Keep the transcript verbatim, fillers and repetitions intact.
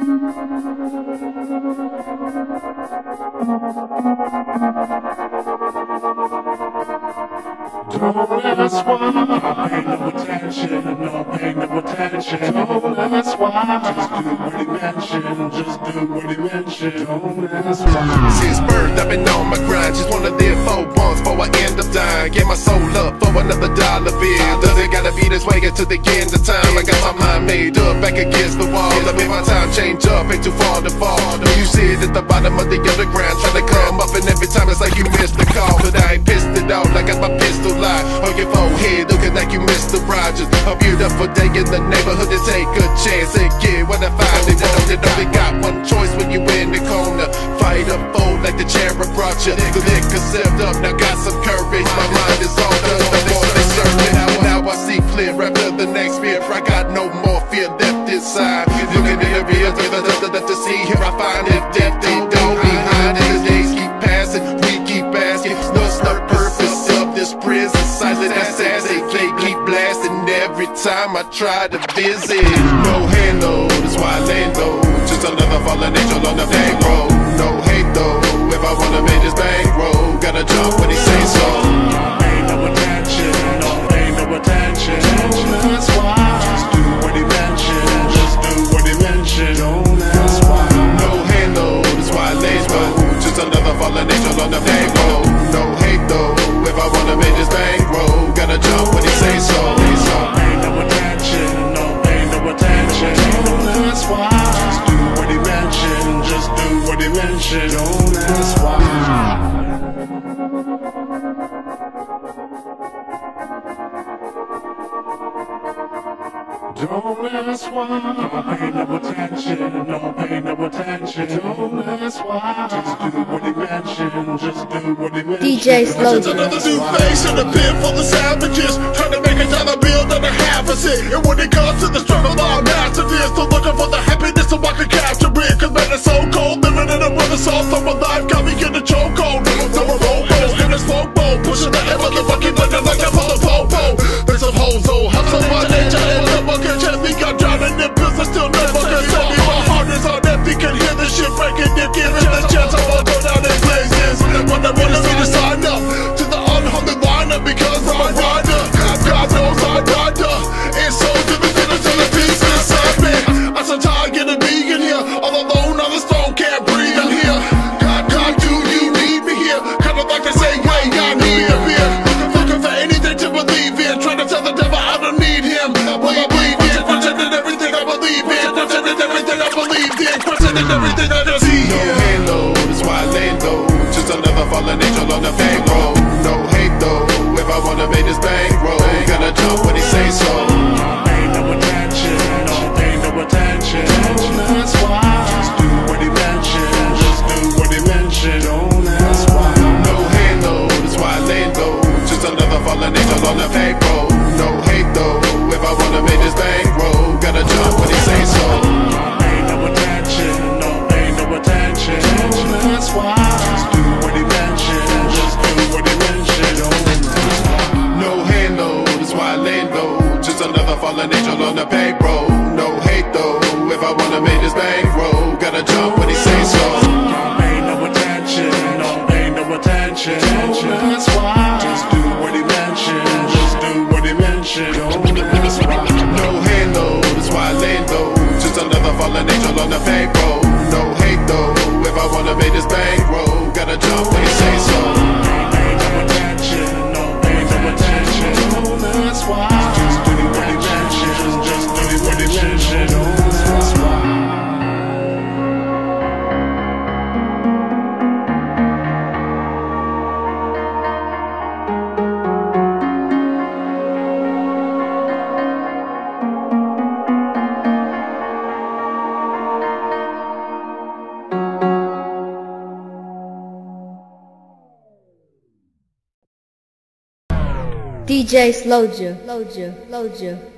Don't ask why, pay no attention, no pay no attention. Don't ask why, just do what he mentioned, just do what he mentioned. Don't ask why. Since birth I've been on my grind, just wanna live for once before I end up dying. Get my soul up for another dollar bill. Does it gotta be this way until the end of time? I got my mind made up back against the wall. I made my time change up, ain't too far to fall. When you see it at the bottom of the underground, trying to come up, and every time it's like you missed the call. But I ain't pissed it off, I got my pistol locked on your forehead, looking like you Mister Rogers. A beautiful day in the neighborhood to take a chance and get what I find. They know that only got one choice when you in the corner. Fight or fold like the chair brought you. The liquor sipped up, now got some courage. My mind is all done, no more than certain. Now, now I see clear after the next fear. I got no more fear left inside. Looking in the rear, to see here I find it empty. Don't behind it, the days keep passing, we keep asking. What's the purpose of this prison? Silent as they keep blasting every time I try to visit. No halo, that's why I lay low. Just another fallen angel on the bankroll. No hate though, if I wanna make this bankroll, gotta jump when he say so. Pay no attention, no pay no attention. Don't ask why, just do what he mentioned, just do what he mentioned. Don't ask why. No halo, that's why I lay low. Just another fallen angel on the bankroll. No hate though, if I wanna make this bankroll, gotta jump when he say so. Pay no attention, no pay no attention. Don't ask why, just do what he mentioned, just do what he mentioned. Don't ask why. Don't ask why, pay no attention, no pay no attention. Don't ask why, just do what he mentioned, just do what he mentioned. D J Slow. Just another new face in the pit full of savages, trying to make a dollar bill that a half a cent. And when it comes to the struggle, I'll master this. So looking for the happiness so I can capture it. Cause man, it's so cold, living in a winter soul. So my life got me in the chokehold. So a robo in a slow boat, pushing the air motherfucking button like a full of popo. There's some hoes, oh, have so much nature and never can check me. I'm drowning in pills, I still never can save me. My heart is on empty, can hear this shit breaking. If given the chance, I won't go down in blazes. When I wanna see to sign up to the unholy lineup because I'm a rider. God knows I died up. It's so difficult to tell the peace inside me. I'm so tired getting me in here, all alone on the stone, can't breathe in here. God, God, do you need me here? Kinda like to say, hey, I need him here. Looking for anything to believe in, trying to tell the devil I don't need him. Will I believe in? Questioning everything I believe in, questioning everything I believed in, questioning everything I just see. No halo, that's why I lay low. Just another fallen angel on the bankroll. No hate though, if I wanna make this bankroll, gotta jump when he say so. Pay no attention, no pay no attention. Don't ask why, just do what he mentioned, just do what he mentioned. Don't ask why. No halo, that's why I lay low. Just another fallen angel on the bankroll. No hate though, if I wanna make this bankroll, gotta jump when he say so. Pay no attention, no pay no attention. Don't ask why, just do what he mentioned, just do what he mentioned. Don't ask why. No halo, that's why I lay low. Just another fallen angel on the payroll. No hate though, if I wanna make this bankroll, gotta jump when he say so. Pay no attention, no pay no attention. Don't ask why, just do what he mentioned, just do what he mentioned. Don't ask why. No halo, that's why I lay low. Just another fallen angel on the payroll. No hate though, if I wanna make this bankroll, gotta jump when he say so. Pay no attention, no pay no attention. Don't ask why, just do what he mentioned, just do what he mentioned. Don't ask why. D J Slowja, Slowja, Slowja.